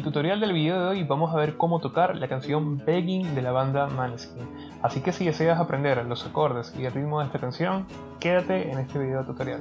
tutorial del video de hoy vamos a ver cómo tocar la canción Begging de la banda Måneskin. Así que si deseas aprender los acordes y el ritmo de esta canción, quédate en este video tutorial.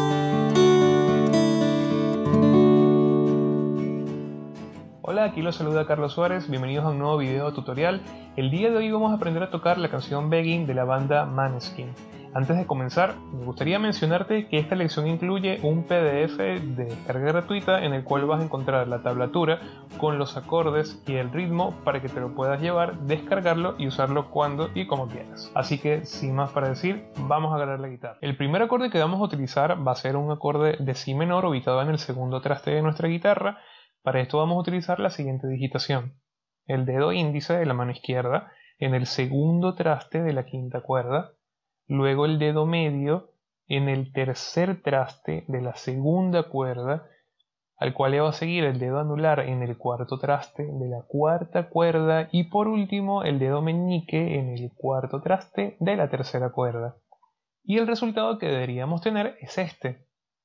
Hola, aquí los saluda Carlos Suárez, bienvenidos a un nuevo video tutorial. El día de hoy vamos a aprender a tocar la canción Begging de la banda Måneskin. Antes de comenzar, me gustaría mencionarte que esta lección incluye un PDF de descarga gratuita en el cual vas a encontrar la tablatura con los acordes y el ritmo para que te lo puedas llevar, descargarlo y usarlo cuando y como quieras. Así que, sin más para decir, vamos a agarrar la guitarra. El primer acorde que vamos a utilizar va a ser un acorde de Si menor ubicado en el segundo traste de nuestra guitarra. Para esto vamos a utilizar la siguiente digitación: el dedo índice de la mano izquierda en el segundo traste de la quinta cuerda, luego el dedo medio en el tercer traste de la segunda cuerda, al cual le va a seguir el dedo anular en el cuarto traste de la cuarta cuerda y por último el dedo meñique en el cuarto traste de la tercera cuerda. Y el resultado que deberíamos tener es este.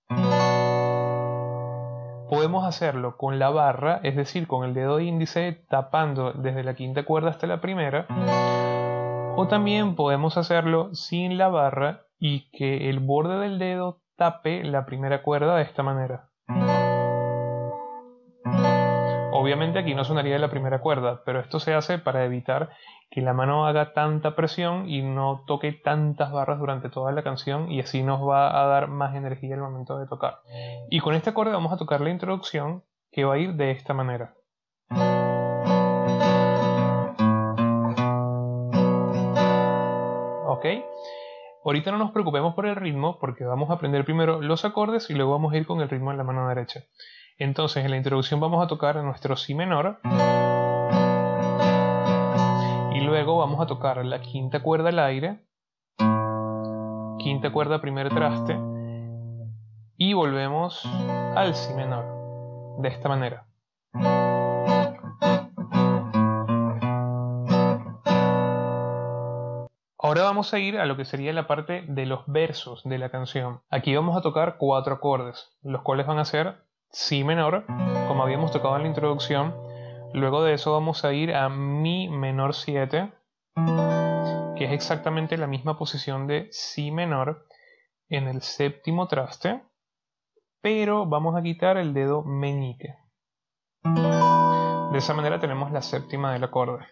Podemos hacerlo con la barra, es decir, con el dedo índice tapando desde la quinta cuerda hasta la primera, o también podemos hacerlo sin la barra y que el borde del dedo tape la primera cuerda de esta manera. Obviamente aquí no sonaría la primera cuerda, pero esto se hace para evitar que la mano haga tanta presión y no toque tantas barras durante toda la canción, y así nos va a dar más energía al momento de tocar. Y con este acorde vamos a tocar la introducción, que va a ir de esta manera. ¿Ok? Ahorita no nos preocupemos por el ritmo porque vamos a aprender primero los acordes y luego vamos a ir con el ritmo en la mano derecha. Entonces en la introducción vamos a tocar nuestro Si menor y luego vamos a tocar la quinta cuerda al aire, quinta cuerda primer traste y volvemos al Si menor de esta manera. Ahora vamos a ir a lo que sería la parte de los versos de la canción. Aquí vamos a tocar 4 acordes, los cuales van a ser Si menor, como habíamos tocado en la introducción. Luego de eso vamos a ir a Mi menor 7, que es exactamente la misma posición de Si menor en el séptimo traste, pero vamos a quitar el dedo meñique. De esa manera tenemos la séptima del acorde.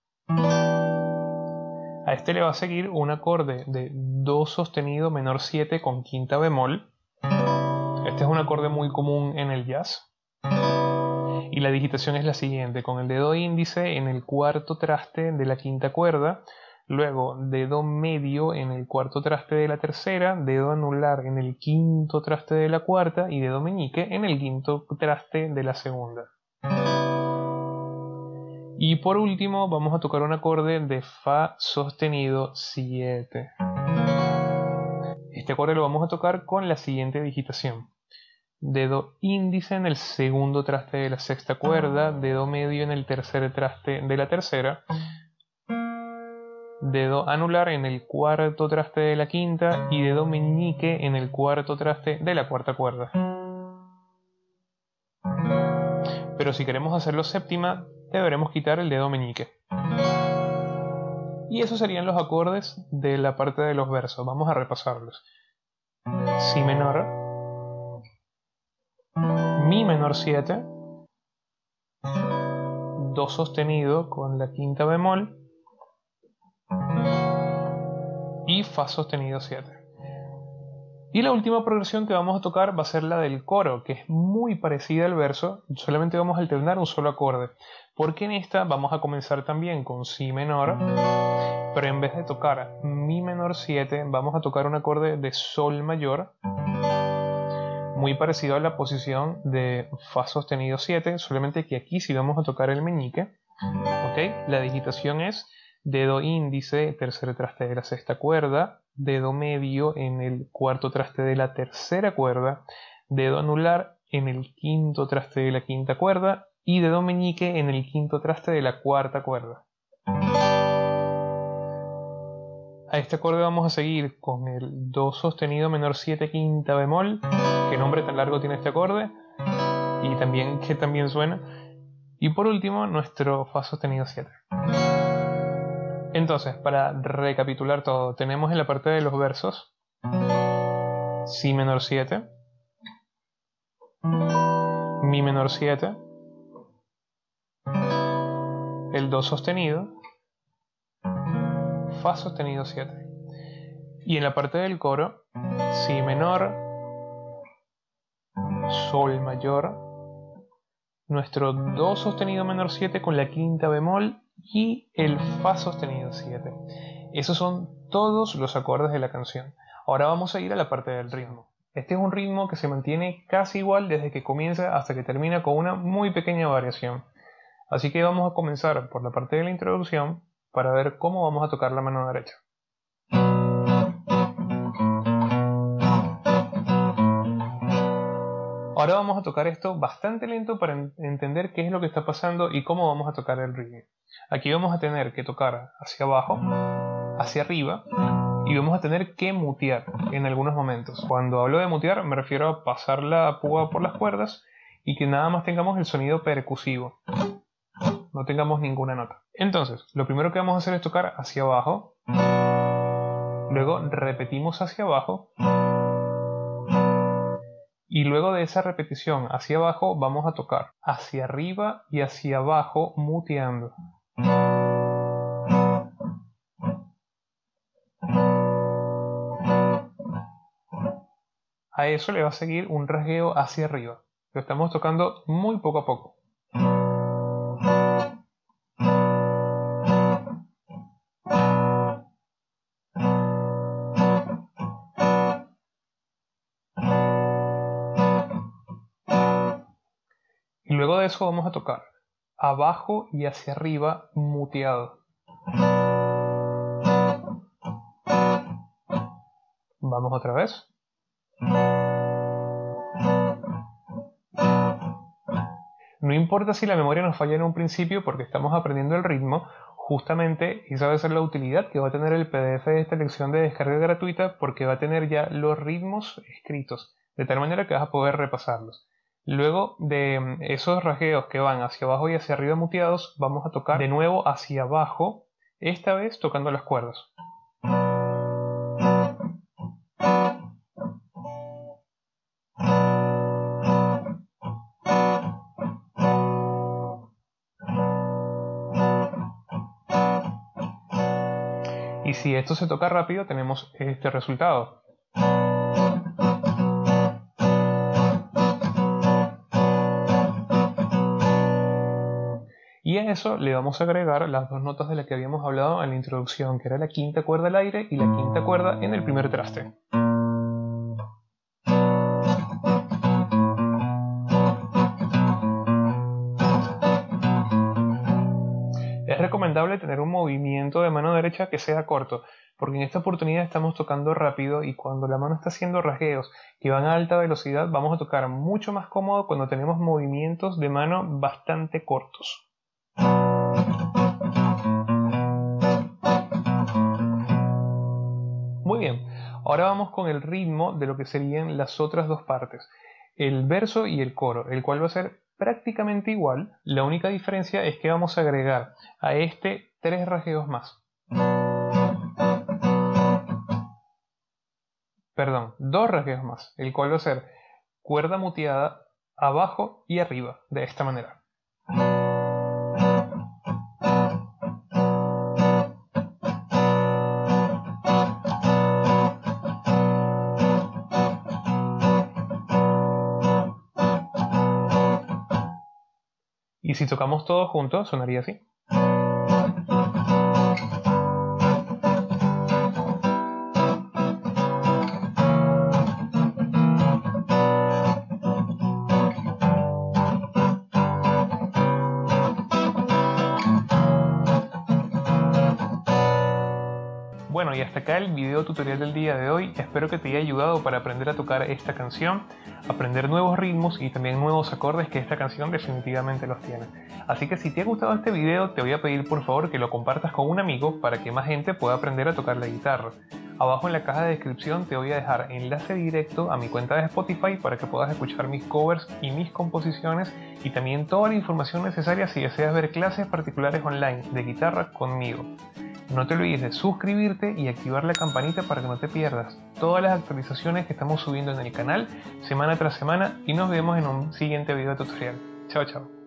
A este le va a seguir un acorde de Do sostenido menor 7 con quinta bemol. Este es un acorde muy común en el jazz. Y la digitación es la siguiente: con el dedo índice en el cuarto traste de la quinta cuerda, luego dedo medio en el cuarto traste de la tercera, dedo anular en el quinto traste de la cuarta y dedo meñique en el quinto traste de la segunda. Y por último vamos a tocar un acorde de Fa sostenido 7. Este acorde lo vamos a tocar con la siguiente digitación: dedo índice en el segundo traste de la sexta cuerda, dedo medio en el tercer traste de la tercera, dedo anular en el cuarto traste de la quinta y dedo meñique en el cuarto traste de la cuarta cuerda. Pero si queremos hacerlo séptima, deberemos quitar el dedo meñique. Y esos serían los acordes de la parte de los versos. Vamos a repasarlos: Si menor, Mi menor 7, Do sostenido con la quinta bemol y Fa sostenido 7. Y la última progresión que vamos a tocar va a ser la del coro, que es muy parecida al verso, solamente vamos a alternar un solo acorde, porque en esta vamos a comenzar también con Si menor, pero en vez de tocar Mi menor 7 vamos a tocar un acorde de Sol mayor, muy parecido a la posición de Fa sostenido 7, solamente que aquí sí vamos a tocar el meñique. ¿Okay? La digitación es dedo índice, tercer traste de la sexta cuerda, dedo medio en el cuarto traste de la tercera cuerda, dedo anular en el quinto traste de la quinta cuerda y dedo meñique en el quinto traste de la cuarta cuerda. A este acorde vamos a seguir con el Do sostenido menor 7 quinta bemol. ¿Qué nombre tan largo tiene este acorde? Y también que también suena. Y por último, nuestro Fa sostenido 7. Entonces, para recapitular todo, tenemos en la parte de los versos Si menor 7, Mi menor 7, el Do sostenido, Fa sostenido 7. Y en la parte del coro, Si menor, Sol mayor, nuestro Do sostenido menor 7 con la quinta bemol y el Fa sostenido 7. Esos son todos los acordes de la canción. Ahora vamos a ir a la parte del ritmo. Este es un ritmo que se mantiene casi igual desde que comienza hasta que termina con una muy pequeña variación. Así que vamos a comenzar por la parte de la introducción para ver cómo vamos a tocar la mano derecha. Ahora vamos a tocar esto bastante lento para entender qué es lo que está pasando y cómo vamos a tocar el ritmo. Aquí vamos a tener que tocar hacia abajo, hacia arriba, y vamos a tener que mutear en algunos momentos. Cuando hablo de mutear me refiero a pasar la púa por las cuerdas y que nada más tengamos el sonido percusivo, no tengamos ninguna nota. Entonces, lo primero que vamos a hacer es tocar hacia abajo, luego repetimos hacia abajo, y luego de esa repetición hacia abajo vamos a tocar hacia arriba y hacia abajo muteando. A eso le va a seguir un rasgueo hacia arriba. Lo estamos tocando muy poco a poco. Y luego de eso vamos a tocar abajo y hacia arriba muteado. Vamos otra vez. No importa si la memoria nos falla en un principio porque estamos aprendiendo el ritmo, justamente esa va a ser la utilidad que va a tener el PDF de esta lección de descarga gratuita, porque va a tener ya los ritmos escritos, de tal manera que vas a poder repasarlos. Luego de esos rasgueos que van hacia abajo y hacia arriba muteados, vamos a tocar de nuevo hacia abajo, esta vez tocando las cuerdas. Y si esto se toca rápido, tenemos este resultado. Y a eso le vamos a agregar las dos notas de las que habíamos hablado en la introducción, que era la quinta cuerda al aire y la quinta cuerda en el primer traste. Es recomendable tener un movimiento de mano derecha que sea corto, porque en esta oportunidad estamos tocando rápido y cuando la mano está haciendo rasgueos que van a alta velocidad vamos a tocar mucho más cómodo cuando tenemos movimientos de mano bastante cortos. Muy bien, ahora vamos con el ritmo de lo que serían las otras dos partes, el verso y el coro, el cual va a ser prácticamente igual. La única diferencia es que vamos a agregar a este 3 rasgueos más. Perdón, 2 rasgueos más, el cual va a ser cuerda muteada abajo y arriba, de esta manera. Y si tocamos todo junto, sonaría así. Bueno, y hasta acá el video tutorial del día de hoy. Espero que te haya ayudado para aprender a tocar esta canción, aprender nuevos ritmos y también nuevos acordes, que esta canción definitivamente los tiene. Así que si te ha gustado este video, te voy a pedir por favor que lo compartas con un amigo para que más gente pueda aprender a tocar la guitarra. Abajo en la caja de descripción te voy a dejar enlace directo a mi cuenta de Spotify para que puedas escuchar mis covers y mis composiciones, y también toda la información necesaria si deseas ver clases particulares online de guitarra conmigo. No te olvides de suscribirte y activar la campanita para que no te pierdas todas las actualizaciones que estamos subiendo en el canal semana tras semana, y nos vemos en un siguiente video tutorial. Chao, chao.